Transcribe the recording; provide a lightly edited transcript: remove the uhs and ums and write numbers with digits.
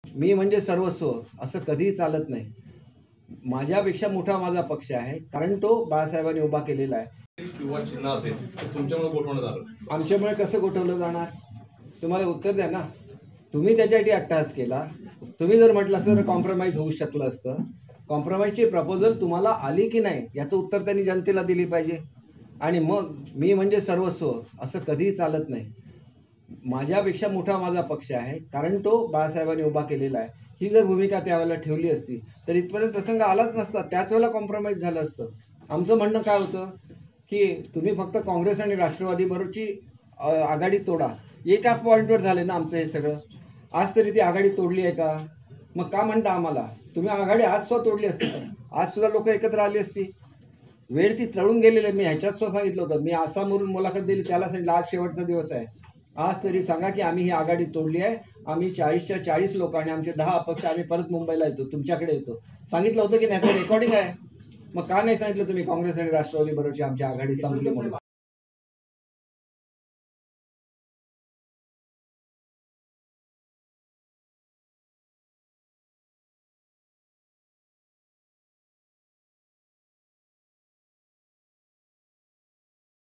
मी म्हणजे सर्वस्व असं कधीही चालत नाही. माझ्यापेक्षा मोठा माझा पक्ष आहे, कारण तो बाळासाहेबांनी उभा केलेला आहे. किंवा चिन्ह असेल तर तुमच्यामुळे गोठवणं झालं. आमच्यामुळे कसं गोठवलं जाणार? तुम्हाला उत्तर द्या ना. तुम्ही त्याच्यासाठी अट्टहास केला. तुम्ही जर म्हटलं असतं तर कॉम्प्रोमाइज होऊ शकलं असतं. कॉम्प्रोमाइजची प्रपोजल तुम्हाला आली की नाही याचं उत्तर त्यांनी जनतेला दिली पाहिजे. आणि मग मी म्हणजे सर्वस्व असं कधीही चालत नाही. माझ्यापेक्षा मोठा माझा पक्ष आहे, कारण तो बाळासाहेबांनी उभा केलेला आहे. ही जर भूमिका त्यावेळेला ठेवली असती तर इथपर्यंत प्रसंग आलाच नसता. त्याच वेळेला कॉम्प्रोमाइज झालं असतं. आमचं म्हणणं काय होतं की तुम्ही फक्त काँग्रेस आणि राष्ट्रवादी बरोबरची आघाडी तोडा. एका पॉइंटवर झाले ना आमचं हे सगळं. आज तरी ती आघाडी तोडली आहे का? मग का म्हणता आम्हाला? तुम्ही आघाडी आज सुद्धा तोडली असती तर आज सुद्धा लोक एकत्र आली असती. वेळ ती तळून गेलेली आहे. मी ह्याच्यात सुद्धा सांगितलं होतं. मी आसामवरून मुलाखत दिली, त्याला सांगितलं आज शेवटचा दिवस आहे. आज तरी सांगा की आम्ही ही आघाडी तोडली आहे. आम्ही 40च्या 40 लोक आणि आमचे 10 अपक्ष आम्ही परत मुंबईला येतो, तुमच्याकडे येतो. सांगितलं होतं की नाही? रेकॉर्डिंग आहे. मग का नाही सांगितलं तुम्ही काँग्रेस आणि राष्ट्रवादी बरोबरची आमची आघाडी संपली म्हणून?